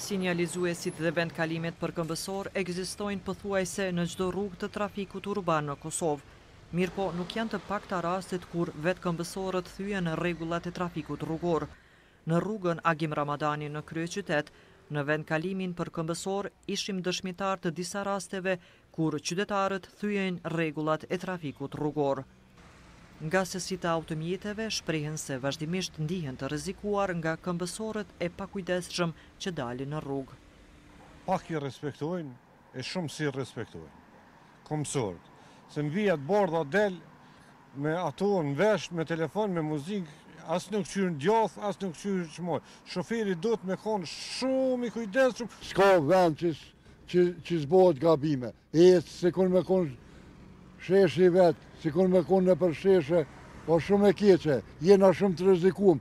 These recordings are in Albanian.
Sinjalizuesit dhe vendkalimet përkëmbësor ekzistojnë pothuajse në çdo rrugë të trafikut urban në Kosovë. Mirëpo nuk janë të pakta rastet kur vetëkëmbësorët thyen rregullat e trafikut rrugor. Në rrugën Agim Ramadani në kryeqytet, në vendkalimin përkëmbësor ishim dëshmitar të disa rasteve kur qytetarët thyen rregullat e trafikut rrugor. Nga sesita automjeteve shprehen se vazhdimisht ndihen të rrezikuar nga këmbësorët e pakujdesshëm që dalin në rrugë. Pak i respektojnë e shumë si respektojnë këmbësorët. Se në vijat bordha del me ato në vesh, me telefon, me muzikë, asë nuk qyrë në djath, asë nuk qyrë qmoj. Shoferi do të me konë shumë i kujdesshëm. S'ka vend që zbohet gabime. Se kënë me konë sheshi vetë, si kënë me konë në përsheshe, po shumë e keqe, jena shumë të rrezikum.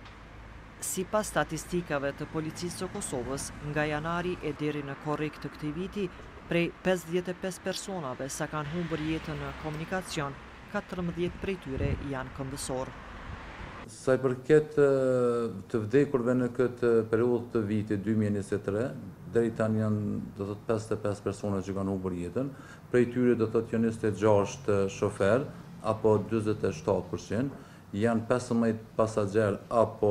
Sipas statistikave të Policisë së Kosovës, nga janari e deri në korrik të këtij viti, prej 55 personave sa kanë humbur jetën në komunikacion, 14 prej tyre janë këmbësor. Sa i përket të vdekurve në këtë periudhë të vitit 2023, deri tani janë do të 55 persona që kanë humbur jetën, prej tyre do të thotë 26 shofer apo 47%, janë 15 pasagjer apo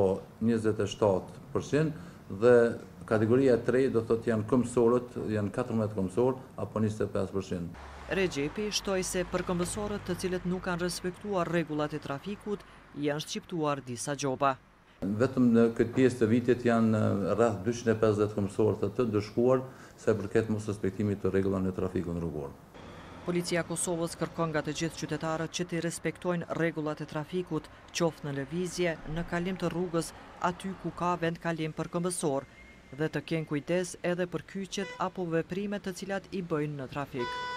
27% dhe kategoria 3 do të thotë janë këmbësorët, janë 14 këmbësorë apo 25%. Regjepi shtoi se për këmbësorët të cilët nuk kanë respektuar rregullat e trafikut, janë shqiptuar disa gjoba. Vetëm në këtë pjesë të vitit janë rreth 250 këmbësorë të dëshkuar sa i përket mos respektimit të rregullave në trafikun rrugor. Policia e Kosovës kërkon nga të gjithë qytetarët që të respektojnë rregullat e trafikut, qoftë në lëvizje, në kalim të rrugës, aty ku ka vendkalim për këmbësor, dhe të kenë kujdes edhe për kyçet apo veprimet të cilat i bëjnë në trafik.